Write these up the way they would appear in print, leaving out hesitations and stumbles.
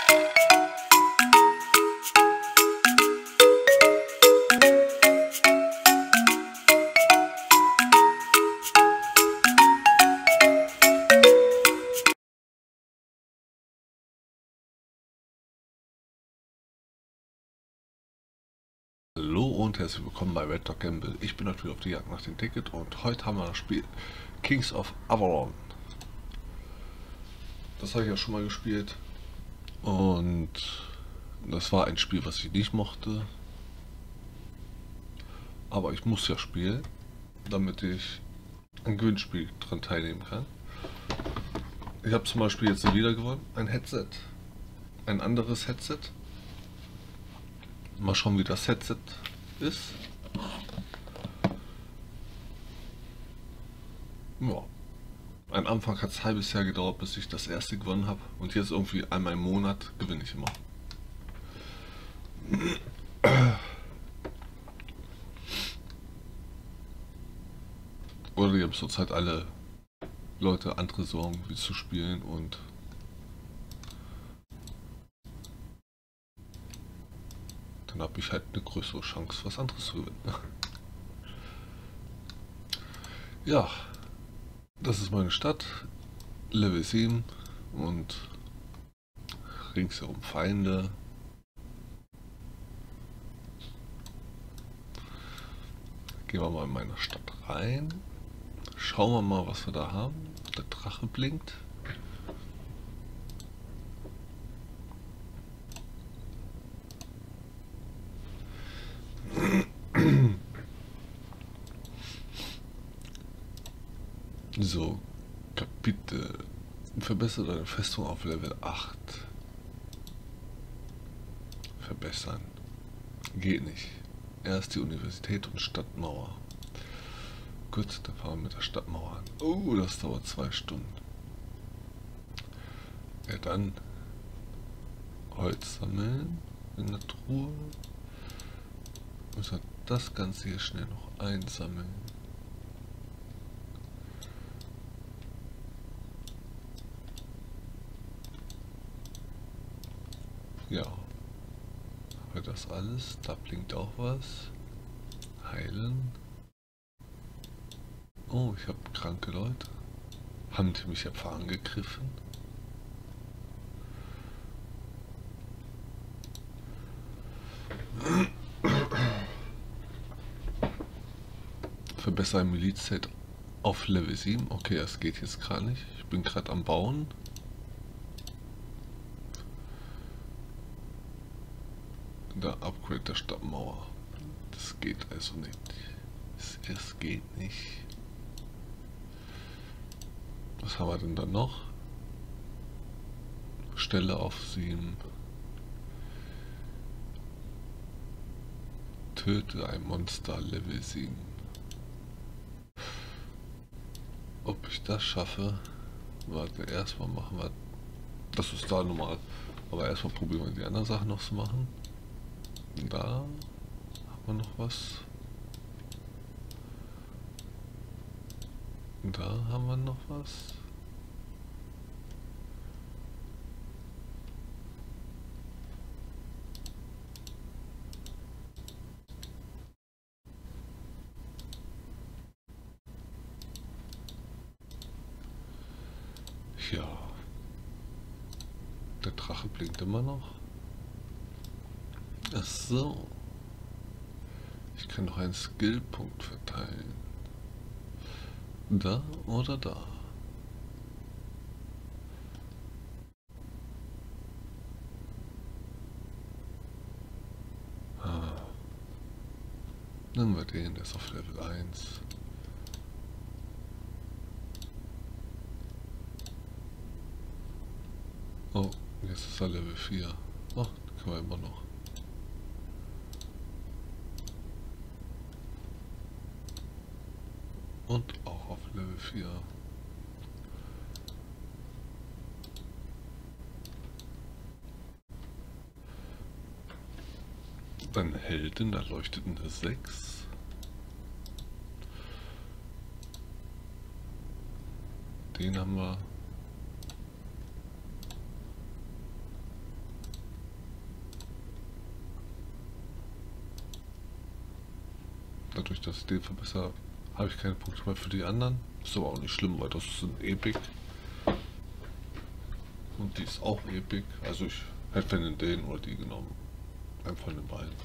Hallo und herzlich willkommen bei Red Dog Gamble. Ich bin natürlich auf die Jagd nach dem Ticket und heute haben wir das Spiel Kings of Avalon. Das habe ich ja schon mal gespielt und das war ein Spiel, was ich nicht mochte. Aber ich muss ja spielen, damit ich ein Gewinnspiel dran teilnehmen kann. Ich habe zum Beispiel jetzt wieder gewonnen, ein Headset, ein anderes Headset. Mal schauen, wie das Headset ist. Ja. Am Anfang hat es ein halbes Jahr gedauert, bis ich das erste gewonnen habe. Und jetzt irgendwie einmal im Monat gewinne ich immer. Oder die haben zurzeit alle Leute andere Sorgen, wie zu spielen, und dann habe ich halt eine größere Chance, was anderes zu gewinnen. Ja, das ist meine Stadt, Level 7 und ringsherum Feinde. Gehen wir mal in meine Stadt rein. Schauen wir mal, was wir da haben. Der Drache blinkt. So, Kapitel. Verbessere deine Festung auf Level 8. Verbessern. Geht nicht. Erst die Universität und Stadtmauer. Gut, dann fahren wir mit der Stadtmauer an. Oh, das dauert 2 Stunden. Ja, dann Holz sammeln in der Truhe. Müssen wir das Ganze hier schnell noch einsammeln. Ja. Haben wir das alles? Da blinkt auch was. Heilen. Oh, ich habe kranke Leute. Haben die mich etwa angegriffen? Verbessere ein Milizset auf Level 7. Okay, das geht jetzt gerade nicht. Ich bin gerade am Bauen. Da Upgrade der Stadtmauer. Das geht also nicht. Es geht nicht. Was haben wir denn da noch? Stelle auf 7. Töte ein Monster Level 7. Ob ich das schaffe? Warte, erstmal machen wir. Das ist da normal. Aber erstmal probieren wir die anderen Sachen noch zu machen. Da haben wir noch was. Da haben wir noch was. Ja. Der Drache blinkt immer noch. Ach so. Ich kann noch einen Skillpunkt verteilen. Da oder da. Ah. Nehmen wir den, der ist auf Level 1. Oh, jetzt ist er Level 4. Oh, den können wir immer noch. Und auch auf Level 4. Dann Heldin, da leuchtet eine 6. Den haben wir. dadurch, dass ich den verbessere, habe ich keine Punkte mehr für die anderen. Ist aber auch nicht schlimm, weil das ist ein Epic. Und die ist auch Epic. Also ich hätte wenn den oder die genommen. Einfach von den beiden.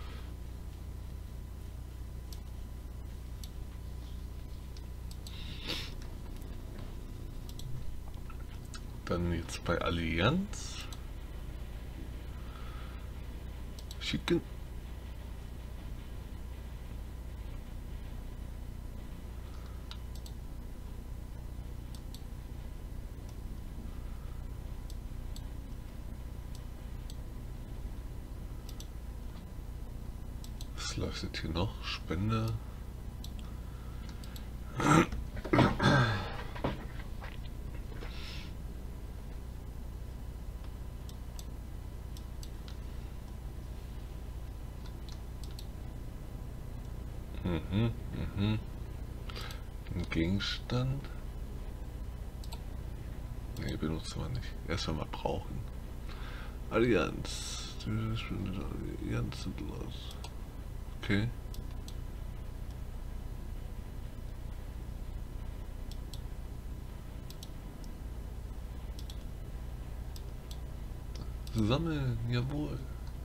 Dann jetzt bei Allianz. Schicken. Was leuchtet hier noch? Spende. Ein Gegenstand. Ne, benutzen wir nicht. Erst wenn wir brauchen. Allianz. Allianz sind los. Okay. Sammeln, jawohl.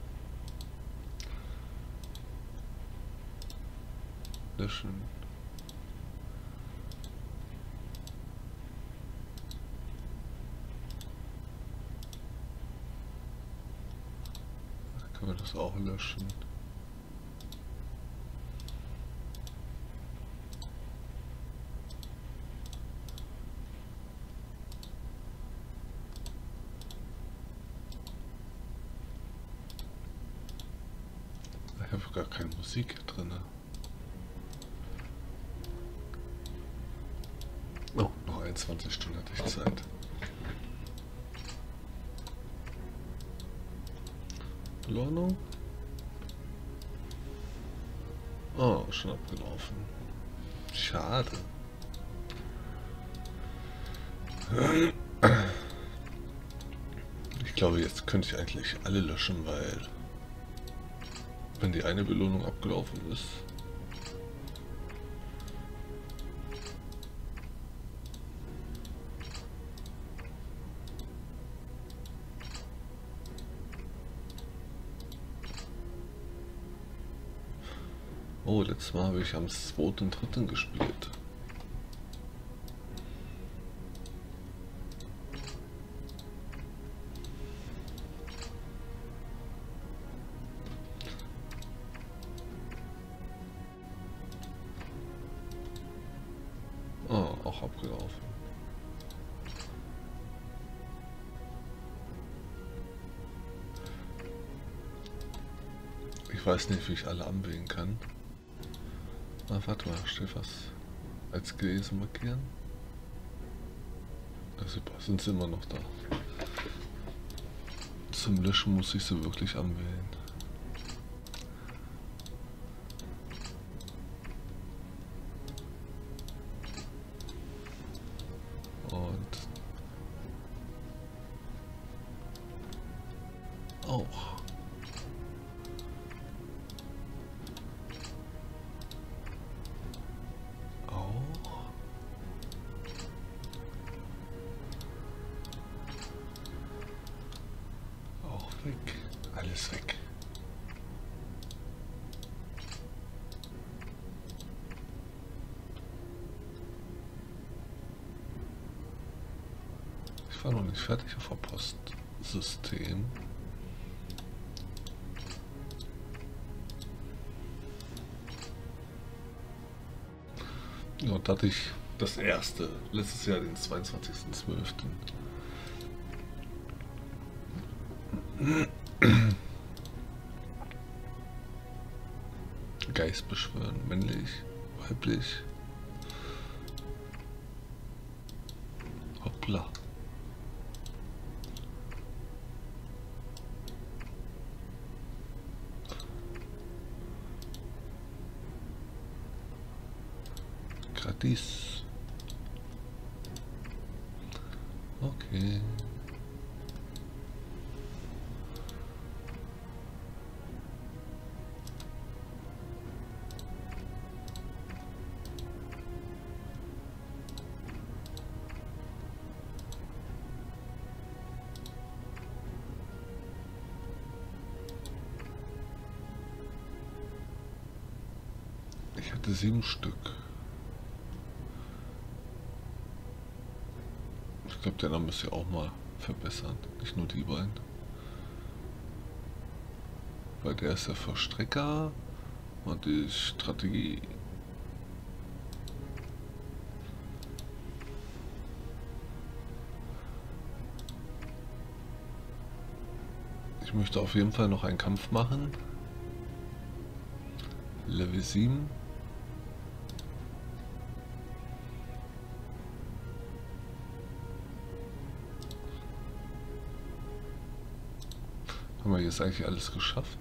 Löschen. Da können wir das auch löschen. Ich habe gar keine Musik drin. Oh, noch 21 Stunden hatte ich Zeit. Belohnung? Oh, schon abgelaufen. Schade. Ich glaube, jetzt könnte ich eigentlich alle löschen, weil wenn die eine Belohnung abgelaufen ist. Oh, letztes Mal habe ich am 2. und 3. gespielt. Oh, auch abgelaufen. Ich weiß nicht, wie ich alle anwählen kann. Na, warte mal, steht was als gelesen markieren? Ja, super, sind sie immer noch da. Zum Löschen muss ich sie wirklich anwählen. Und auch. Weg. Alles weg. Ich war noch nicht fertig auf dem Postsystem. Ja, und da hatte ich das erste, letztes Jahr den 22.12. Geist beschwören, männlich, weiblich. Hoppla. Gratis. Okay. Ich hatte 7 Stück. Ich glaube, der Name müsst ihr auch mal verbessern. Nicht nur die beiden. Weil der ist der Verstrecker und die Strategie. Ich möchte auf jeden Fall noch einen Kampf machen. Level 7. Haben wir jetzt eigentlich alles geschafft?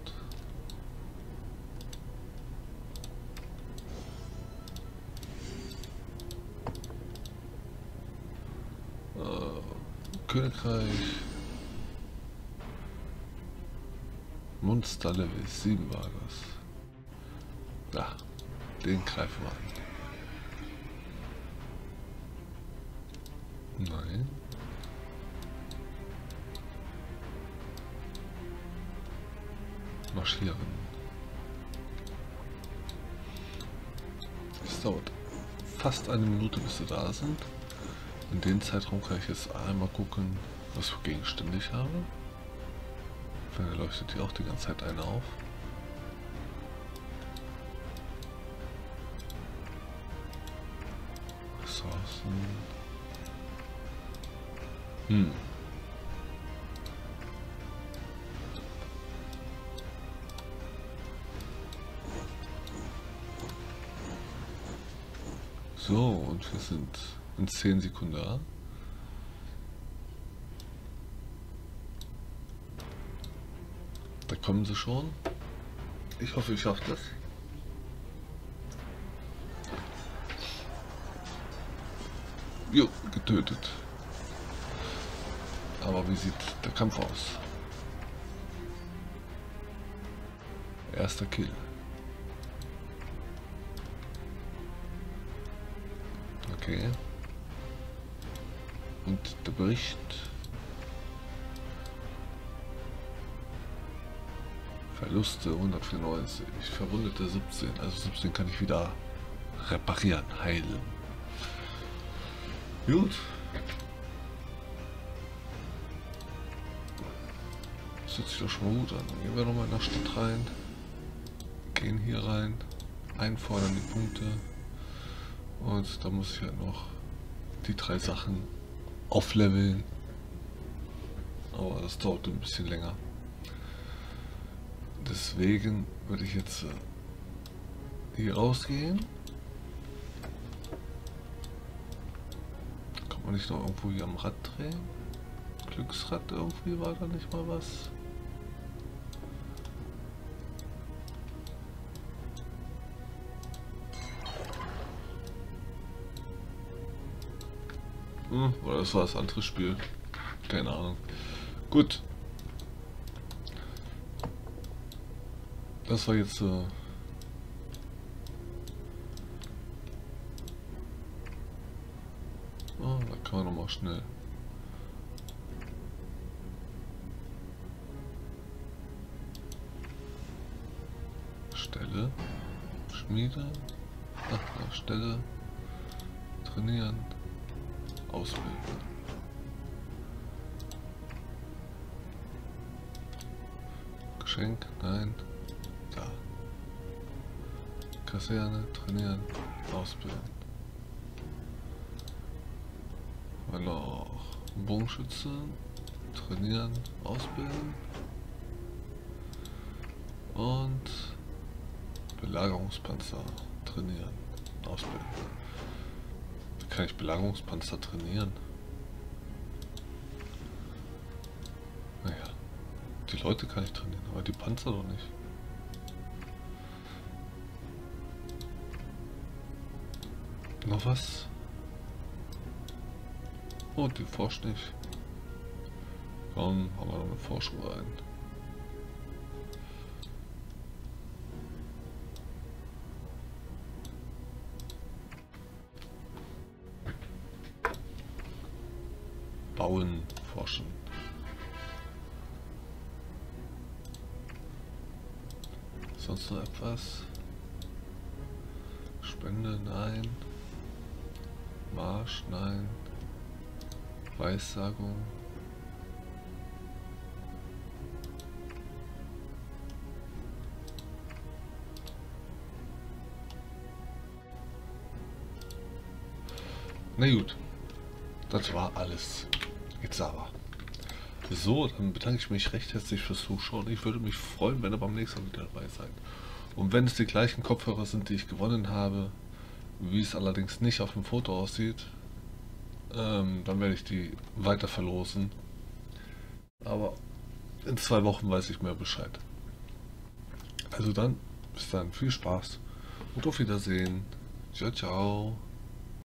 Königreich. Monster Level 7 war das. Ja, den greifen wir an. Nein. Marschieren. Es dauert fast eine Minute, bis sie da sind. In dem Zeitraum kann ich jetzt einmal gucken, was für Gegenstände ich habe. Dann leuchtet hier auch die ganze Zeit einer auf. Ressourcen. So, und wir sind in 10 Sekunden da. Da kommen sie schon. Ich hoffe, ich schaffe das. Jo, getötet. Aber wie sieht der Kampf aus? Erster Kill. Okay. Und der Bericht. Verluste 194, Verwundete 17. Also 17 kann ich wieder reparieren, heilen. Gut. Das hört sich doch schon mal gut an. Dann gehen wir nochmal in der Stadt rein. Gehen hier rein. Einfordern die Punkte. Und da muss ich halt noch die 3 Sachen aufleveln. Aber das dauert ein bisschen länger. Deswegen würde ich jetzt hier rausgehen. Kann man nicht noch irgendwo hier am Rad drehen? Glücksrad irgendwie, war da nicht mal was? Oder das war das andere Spiel. Keine Ahnung. Gut. Das war jetzt oh, da kann man noch mal schnell. Stelle. Schmiede. Ach, Stelle. Trainieren. Ausbilden. Geschenk, nein. Da. Kaserne, trainieren, ausbilden. Noch Bogenschütze, trainieren, ausbilden. Und Belagerungspanzer trainieren, ausbilden. Wie kann ich Belagerungspanzer trainieren? Naja, die Leute kann ich trainieren, aber die Panzer doch nicht. Noch was? Oh, die forscht nicht. Komm, haben wir noch eine Forschung rein. Bauen, forschen. Sonst noch etwas? Spende, nein. Marsch, nein. Weissagung. Na gut, das war alles. Jetzt aber. So, dann bedanke ich mich recht herzlich fürs Zuschauen. Ich würde mich freuen, wenn ihr beim nächsten Mal wieder dabei seid. Und wenn es die gleichen Kopfhörer sind, die ich gewonnen habe, wie es allerdings nicht auf dem Foto aussieht, dann werde ich die weiter verlosen. Aber in 2 Wochen weiß ich mehr Bescheid. Also dann, bis dann, viel Spaß und auf Wiedersehen. Ciao, ciao.